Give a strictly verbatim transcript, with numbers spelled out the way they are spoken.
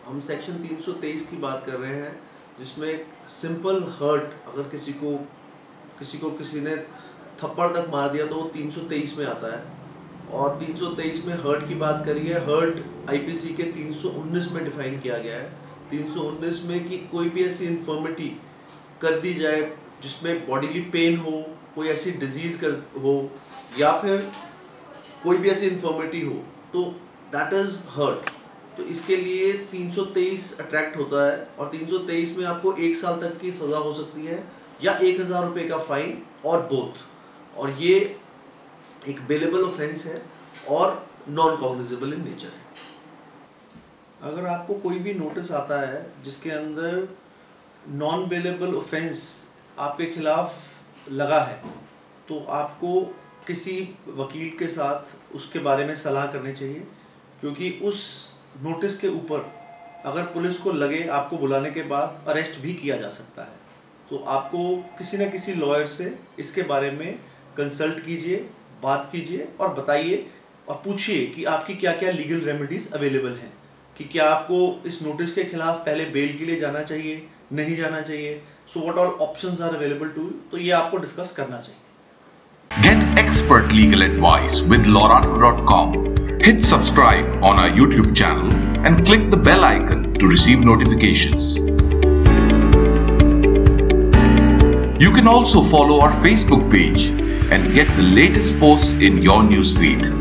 हम सेक्शन तीन सौ तेईस की बात कर रहे हैं, जिसमें सिंपल हर्ट, अगर किसी को किसी को किसी ने थप्पड़ तक मार दिया तो वो तीन सौ तेईस में आता है। और तीन सौ तेईस में हर्ट की बात करिए, हर्ट आईपीसी के तीन सौ उन्नीस में डिफाइन किया गया है। तीन सौ उन्नीस में कि कोई भी ऐसी इन्फर्मिटी कर दी जाए जिसमें बॉडीली पेन हो, कोई ऐसी डिजीज़ कर हो, या फिर कोई भी ऐसी इन्फर्मिटी हो, तो दैट इज़ हर्ट। तो इसके लिए तीन सौ तेईस अट्रैक्ट होता है, और तीन सौ तेईस में आपको एक साल तक की सज़ा हो सकती है या एक हज़ार रुपये का फाइन, और बोथ। और ये एक बेलेबल ऑफेंस है और नॉन कॉग्निजेबल इन नेचर है। अगर आपको कोई भी नोटिस आता है जिसके अंदर नॉन बेलेबल ऑफेंस आपके खिलाफ लगा है, तो आपको किसी वकील के साथ उसके बारे में सलाह करनी चाहिए, क्योंकि उस नोटिस के ऊपर अगर पुलिस को लगे आपको बुलाने के बाद अरेस्ट भी किया जा सकता है। तो आपको किसी न किसी लॉयर से इसके बारे में कंसल्ट कीजिए, बात कीजिए और बताइए और पूछिए कि आपकी क्या क्या लीगल रेमेडीज़ अवेलेबल हैं, कि क्या आपको इस नोटिस के खिलाफ पहले बेल के लिए जाना चाहिए, नहीं जाना चाहिए, so what all options are available to you. तो ये आपको डिस्कस करना चाहिए। Get expert legal advice with Lorado dot com. Hit subscribe on our YouTube channel and click the bell icon to receive notifications. You can also follow our Facebook page and get the latest posts in your newsfeed.